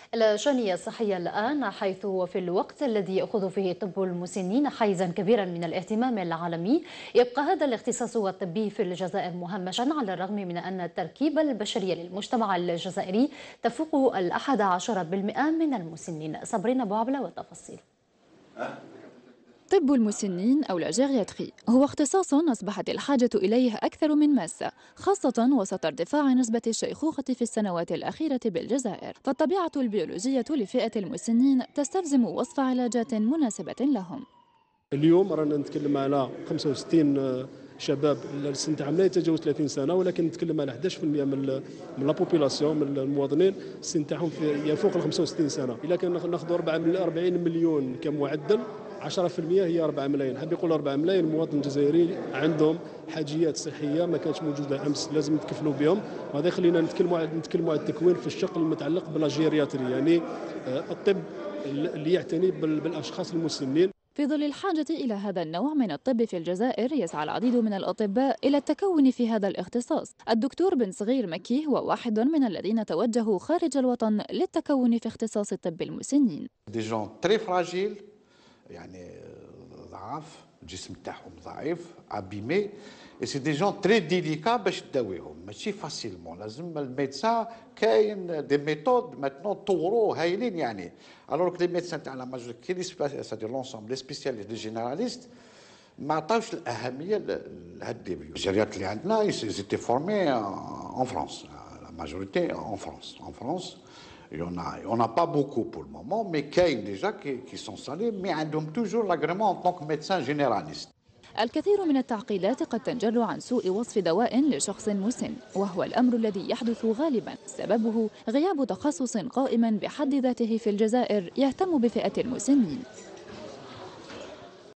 الشأن الصحية الآن، حيث في الوقت الذي يأخذ فيه طب المسنين حيزا كبيرا من الاهتمام العالمي، يبقى هذا الاختصاص الطبي في الجزائر مهمشا، على الرغم من أن التركيبة البشرية للمجتمع الجزائري تفوق 11% من المسنين. صابرين أبو عبلة والتفاصيل. طب المسنين أو الجيرياتري هو اختصاص أصبحت الحاجة إليه أكثر من ماسة، خاصة وسط ارتفاع نسبة الشيخوخة في السنوات الأخيرة بالجزائر. فالطبيعة البيولوجية لفئة المسنين تستلزم وصف علاجات مناسبة لهم. اليوم رانا نتكلم على 65 شباب السن تاعهم لا يتجاوز 30 سنه، ولكن نتكلم على 11% من لا بوبيلاسيون، من المواطنين السن تاعهم يفوق ال 65 سنه. الا كان ناخذوا 40 مليون كمعدل، 10% هي 4 ملايين. حاب يقول 4 ملايين مواطن جزائري عندهم حاجيات صحيه ما كانتش موجوده امس، لازم نتكفلوا بهم. وهذا يخلينا نتكلموا على التكوين في الشق المتعلق بالجيرياتري، يعني الطب اللي يعتني بالاشخاص المسنين. في ظل الحاجة إلى هذا النوع من الطب في الجزائر، يسعى العديد من الأطباء إلى التكون في هذا الاختصاص. الدكتور بن صغير مكي هو واحد من الذين توجهوا خارج الوطن للتكون في اختصاص طب المسنين. دي جون تري فراجيل، يعني ضعاف، الجسم تاعهم ضعيف ابيمي، اي سي دي جون تري ديليكا باش تداويهم ماشي فاسيلمون. لازم الميدسان كاين دي ميثود ماتنون طوروا هايلين يعني. الوغ كو لي ميدسان تاع لا ماجوريتي لي سادير لونسومبل لي سبيسياليست لي جينيراليست ما عطاوش الاهميه لهاد ديبيو. الجريات اللي عندنا سيتي فورمي en France, la majorité en France. En France, on n'a pas beaucoup pour le moment, mais il y a déjà qui sont salés, mais ils ont toujours l'agrément en tant que médecin généraliste. الكثير من التعقيدات قد تنجر عن سوء وصف دواء لشخص مسن، وهو الأمر الذي يحدث غالبا، سببه غياب تخصص قائم بحد ذاته في الجزائر يهتم بفئة المسنين.